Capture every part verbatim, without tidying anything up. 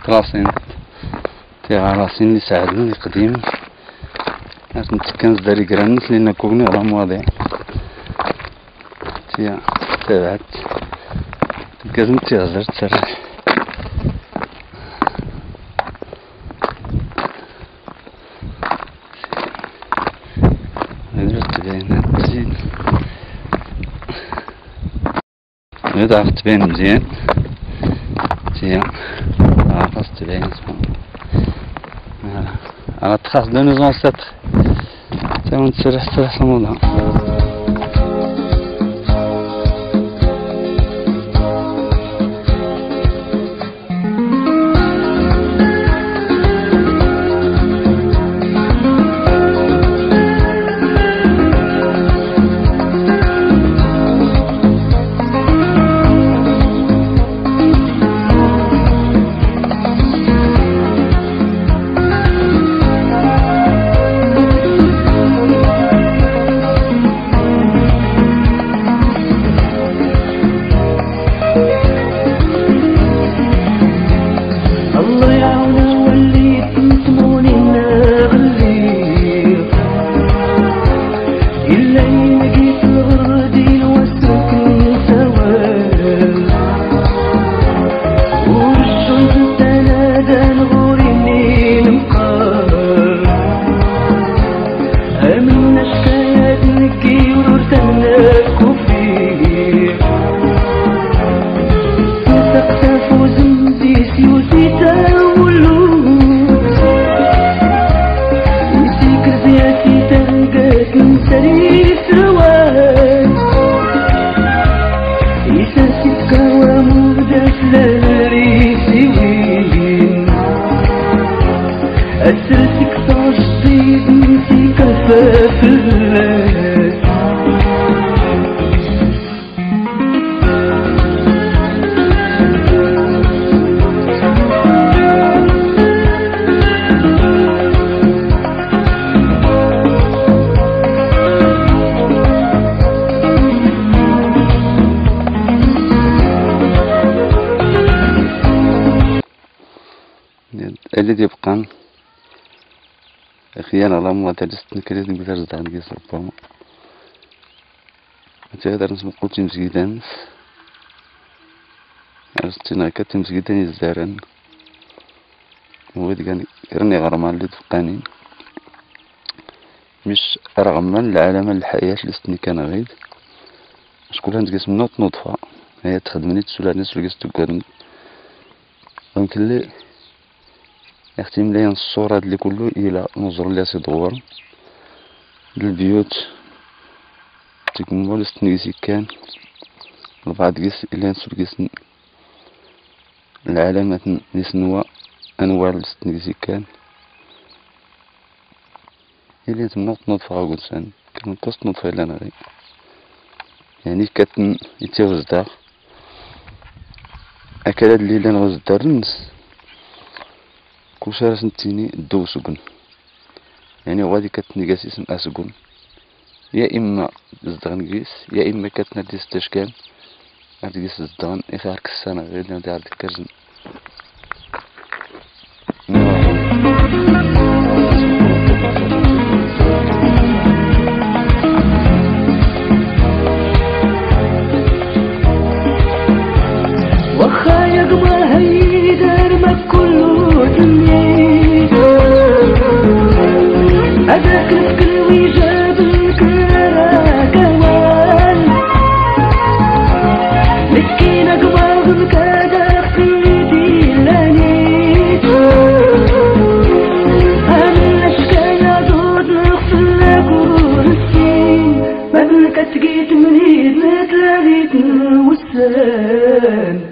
كلاسين تيغالاسين اللي ساعدنا القديم نتكنز داري كرانس لأن كوغني راه مواضيع تيا تابعت تكازم تيغزر تسرح درت بينات تزيد هذا عرفت تبين مزيان تيا عرفت تبين فوالا على تخاص دو نوزون ستر تا ونتسرح تسرح في الموضوع اللي يبقى خيانة الله ما تجلس نكريت نقول رزق عندك يا ربما تقدر نسمع قلت مسجدان عرفتنا كت مسجدان الزارن وهذا كان رني غرمان اللي تفقاني مش رغم العالم الحياة لستني كان غيد مش كلها نتقسم نوت نطفة هي تخدمني تسول الناس اللي قستقرن ممكن لي يختم لي الصورة اللي كله إلى نظر لي سيدور البيوت تكمل استنيسي كان البعض قس إلى نسول قس العلامات نسنوا أنواع الاستنيسي كان إلى تنوط نطفة غاقول سان كان تص نطفة إلا نغي يعني كتن يتيغز داغ أكلاد اللي لان غز دارنس كوشارة سنتيني الدو سجن يعني غادي كتني قاسيس أسجن يا إما زدغن قيس يا إما كتنا ديس تشكال غادي قيس زدغن إخي هارك السنة غير نادي عاد كرزن وخايق ما هيدر ما كله تميد هذاك الفكر ويجاب الكرا كوان مسكينة قباض كذا في ديلانيت هل الشكاية دود نغفلك ونسين مبلك تقيت منيد متلاقيت وسان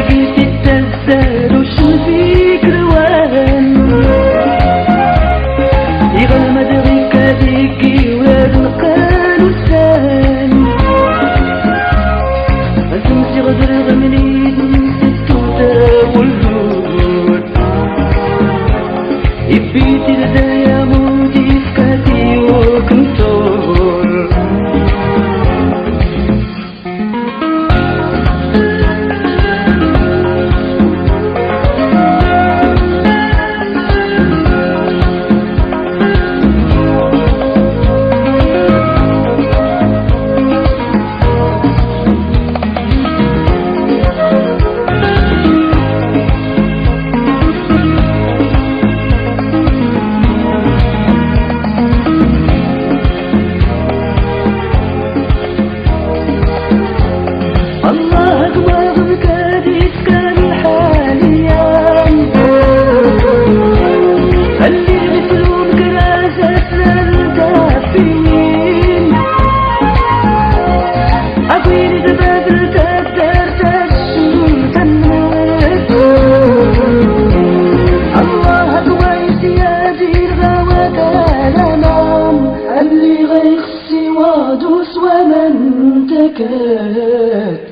لقيت التزال وشو فيك روان يغلمد غيك هذيكي ويرنقان وسان أسمسي غدر غمني نسيت والهود يبيتي لدايا مودي فكاتي وكنتور الله أكبر كاديس كان حاليا اللي مثلهم كراسة للدافين أبويني تبادل تقدر تسلطنت الله أكبر سيادي الغوات الأنام اللي غيخسي وادوس ومن تكاد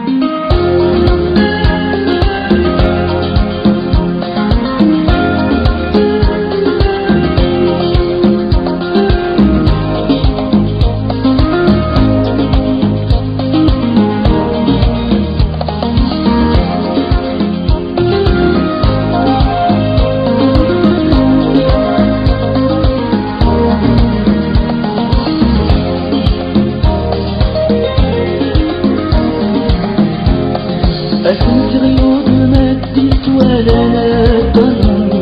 أسمت غيوب مدت ولا ندم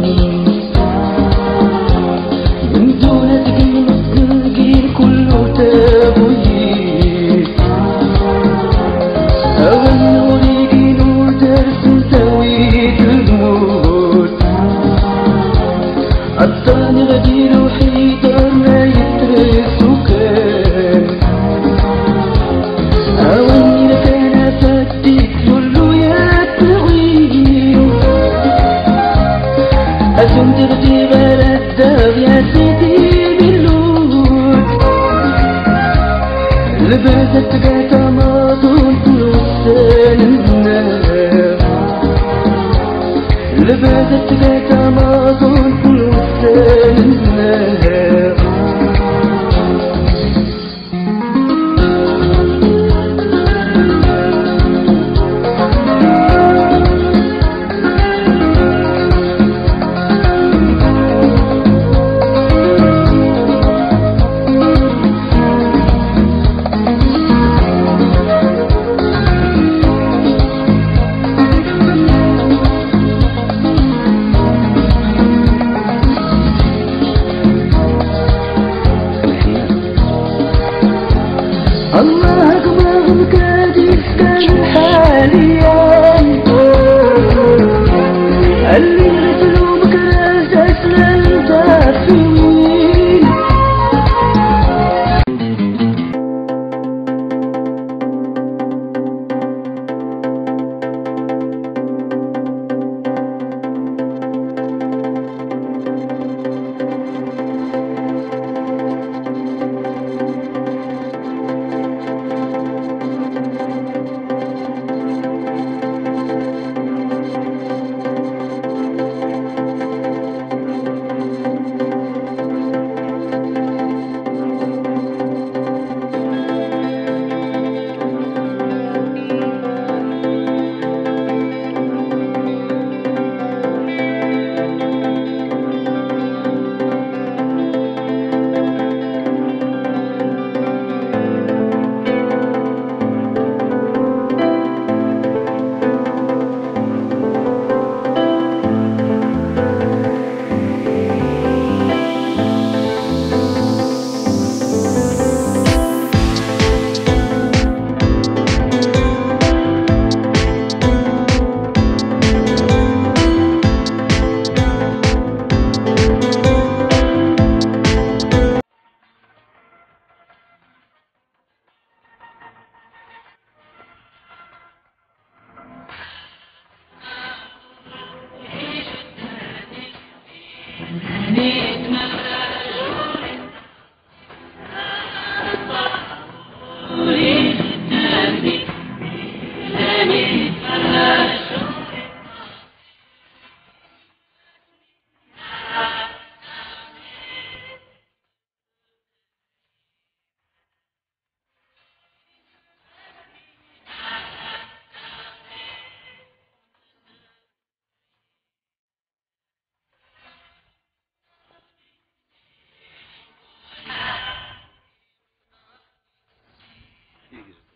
من دون تقيم التنقيل كله تابويت أغنى وريقي نور درس سويت الموت عطاني غدير وحيدر ما يترس وكان أغني لك أنا فديك يجري